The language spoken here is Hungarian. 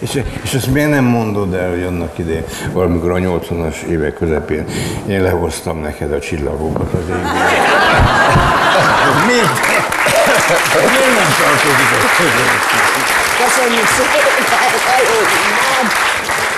És ezt miért nem mondod el, hogy annak idején, valamikor a 80-as évek közepén én lehoztam neked a csillagokat az égben. Miért nem tartozik a közönség? Köszönjük szépen, nem!